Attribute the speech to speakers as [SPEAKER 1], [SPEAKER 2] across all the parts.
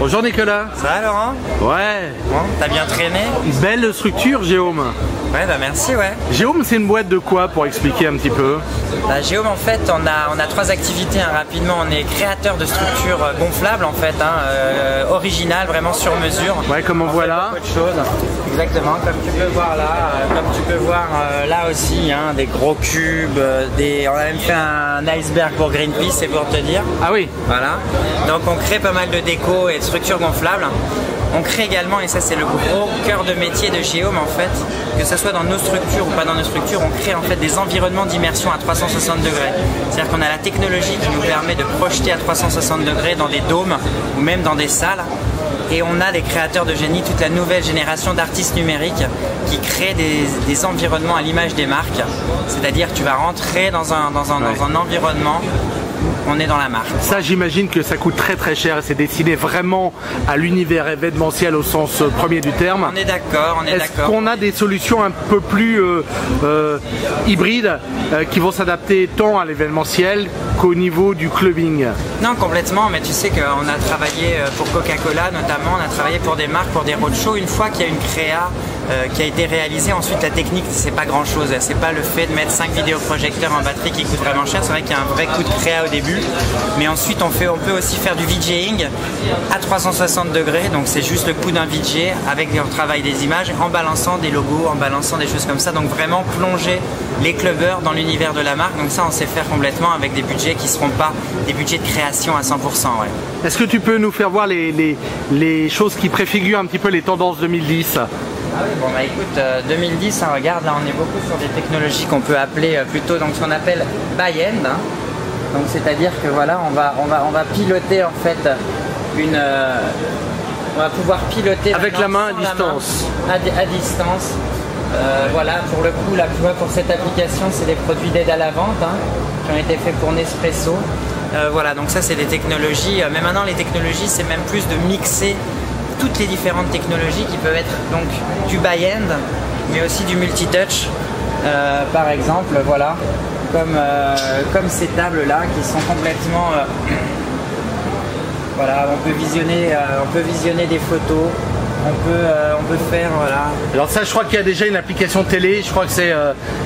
[SPEAKER 1] Bonjour Nicolas.
[SPEAKER 2] Ça va Laurent?
[SPEAKER 1] Ouais.
[SPEAKER 2] Bon, t'as bien traîné?
[SPEAKER 1] Belle structure Géome.
[SPEAKER 2] Ouais, bah merci, ouais.
[SPEAKER 1] Géome, c'est une boîte de quoi pour expliquer un petit peu?
[SPEAKER 2] Bah, Géome, en fait, on a trois activités rapidement. On est créateur de structures gonflables, en fait, originales, vraiment sur mesure.
[SPEAKER 1] Ouais, comme on voit là.
[SPEAKER 2] Beaucoup de choses. Exactement, comme tu peux voir là. Comme tu peux voir là aussi, des gros cubes. On a même fait un iceberg pour Greenpeace, c'est pour te dire.
[SPEAKER 1] Ah oui.
[SPEAKER 2] Voilà. Donc on crée pas mal de déco et de structures gonflables. On crée également, et ça c'est le gros cœur de métier de Géome en fait, que ce soit dans nos structures ou pas dans nos structures, on crée en fait des environnements d'immersion à 360 degrés. C'est-à-dire qu'on a la technologie qui nous permet de projeter à 360 degrés dans des dômes ou même dans des salles. Et on a des créateurs de génie, toute la nouvelle génération d'artistes numériques qui créent des environnements à l'image des marques. C'est-à-dire tu vas rentrer dans un environnement, on est dans la marque.
[SPEAKER 1] Ça, j'imagine que ça coûte très très cher et c'est destiné vraiment à l'univers événementiel au sens premier du terme.
[SPEAKER 2] On est d'accord, on est d'accord.
[SPEAKER 1] Est-ce qu'on a des solutions un peu plus hybrides qui vont s'adapter tant à l'événementiel qu'au niveau du clubbing?
[SPEAKER 2] Non, complètement, mais tu sais qu'on a travaillé pour Coca-Cola notamment, on a travaillé pour des marques, pour des roadshows. Une fois qu'il y a une créa qui a été réalisée, ensuite la technique, c'est pas grand chose. C'est pas le fait de mettre 5 vidéoprojecteurs en batterie qui coûte vraiment cher. C'est vrai qu'il y a un vrai coût de créa au début, mais ensuite on peut aussi faire du VJing à 360 degrés, donc c'est juste le coût d'un VJ avec le travail des images en balançant des logos, en balançant des choses comme ça, donc vraiment plonger les clubbers dans l'univers de la marque. Donc ça on sait faire complètement avec des budgets qui ne seront pas des budgets de création à 100%. Ouais.
[SPEAKER 1] Est-ce que tu peux nous faire voir les choses qui préfigurent un petit peu les tendances 2010?
[SPEAKER 2] Ah oui, bon bah écoute, 2010, regarde, là on est beaucoup sur des technologies qu'on peut appeler plutôt donc ce qu'on appelle buy-end. Donc c'est-à-dire que voilà, on va piloter en fait on va pouvoir piloter
[SPEAKER 1] avec la main à distance.
[SPEAKER 2] À distance. Voilà, pour le coup, là, tu vois, pour cette application, c'est des produits d'aide à la vente qui ont été faits pour Nespresso. Voilà, donc ça c'est des technologies, mais maintenant les technologies c'est même plus de mixer toutes les différentes technologies qui peuvent être donc du buy-end, mais aussi du multi-touch, par exemple, voilà, comme ces tables là qui sont complètement voilà, on peut visionner des photos, on peut faire, voilà.
[SPEAKER 1] Alors ça, je crois qu'il y a déjà une application télé, je crois que c'est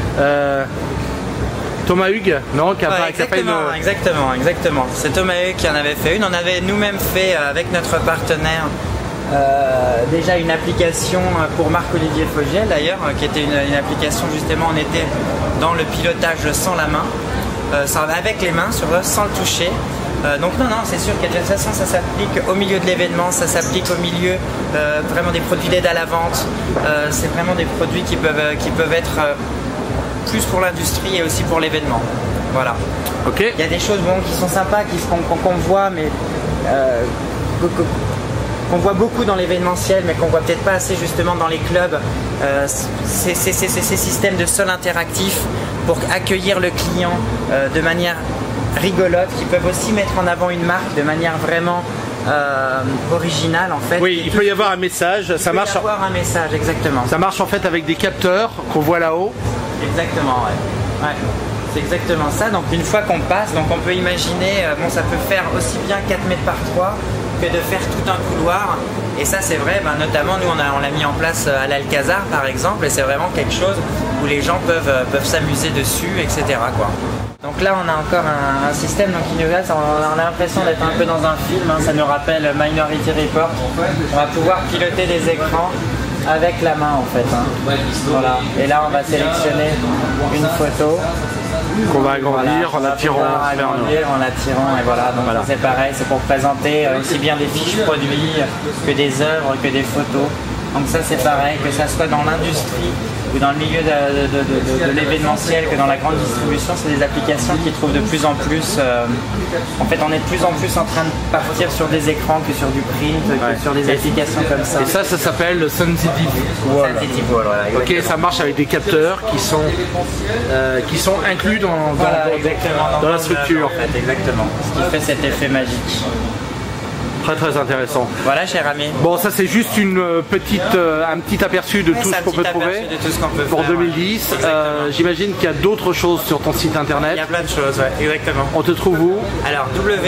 [SPEAKER 1] Thomas Hugues, non, qui a pas une...
[SPEAKER 2] Exactement. C'est Thomas Hugues qui en avait fait une. On avait nous-mêmes fait avec notre partenaire déjà une application pour Marc-Olivier Fogiel d'ailleurs, qui était une application justement, on était dans le pilotage sans la main, avec les mains, sans le toucher. Donc non, c'est sûr que de toute façon ça s'applique au milieu de l'événement, ça s'applique au milieu vraiment des produits d'aide à la vente. C'est vraiment des produits qui peuvent être plus pour l'industrie et aussi pour l'événement. Voilà.
[SPEAKER 1] Ok.
[SPEAKER 2] Il y a des choses qui sont sympas, qu'on voit, mais qu'on voit beaucoup dans l'événementiel, mais qu'on voit peut-être pas assez justement dans les clubs. Ces systèmes de sol interactif pour accueillir le client de manière rigolote, qui peuvent aussi mettre en avant une marque de manière vraiment originale en fait.
[SPEAKER 1] Oui, il peut y avoir un message, ça marche.
[SPEAKER 2] Il peut y avoir un message, exactement.
[SPEAKER 1] Ça marche en fait avec des capteurs qu'on voit là-haut.
[SPEAKER 2] Exactement, ouais. C'est exactement ça. Donc une fois qu'on passe, donc on peut imaginer, ça peut faire aussi bien 4 mètres par 3 que de faire tout un couloir. Et ça c'est vrai, notamment nous on l'a mis en place à l'Alcazar par exemple, et c'est vraiment quelque chose où les gens peuvent s'amuser dessus, etc. quoi. Donc là on a encore un système qui nous laisse, on a l'impression d'être un peu dans un film, ça nous rappelle Minority Report. On va pouvoir piloter des écrans avec la main en fait. Voilà. Et là on va sélectionner une photo
[SPEAKER 1] qu'on va agrandir en la tirant vers nous.
[SPEAKER 2] Et voilà, donc voilà. C'est pareil, c'est pour présenter aussi bien des fiches produits que des œuvres, que des photos. Donc ça c'est pareil, que ça soit dans l'industrie ou dans le milieu de l'événementiel, que dans la grande distribution, c'est des applications qui trouvent de plus en plus... en fait, on est de plus en plus en train de partir sur des écrans que sur du print, que sur des applications comme ça.
[SPEAKER 1] Et ça s'appelle le Sensitive Wall.
[SPEAKER 2] Sensitive Wall, voilà.
[SPEAKER 1] Ok, ça marche avec des capteurs qui sont inclus dans
[SPEAKER 2] la structure.
[SPEAKER 1] En fait,
[SPEAKER 2] exactement. Ce qui fait cet effet magique.
[SPEAKER 1] Très très intéressant.
[SPEAKER 2] Voilà, cher ami.
[SPEAKER 1] Bon, ça c'est juste une un petit aperçu de tout ce qu'on peut trouver pour 2010. J'imagine qu'il y a d'autres choses sur ton site internet.
[SPEAKER 2] Il y a plein de choses, ouais, exactement.
[SPEAKER 1] On te trouve où?
[SPEAKER 2] Alors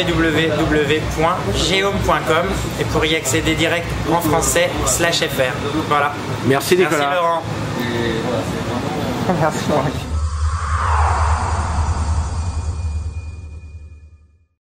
[SPEAKER 2] www.geom.com et pour y accéder direct en français /fr. Voilà.
[SPEAKER 1] Merci Nicolas.
[SPEAKER 2] Merci Laurent.
[SPEAKER 1] Merci.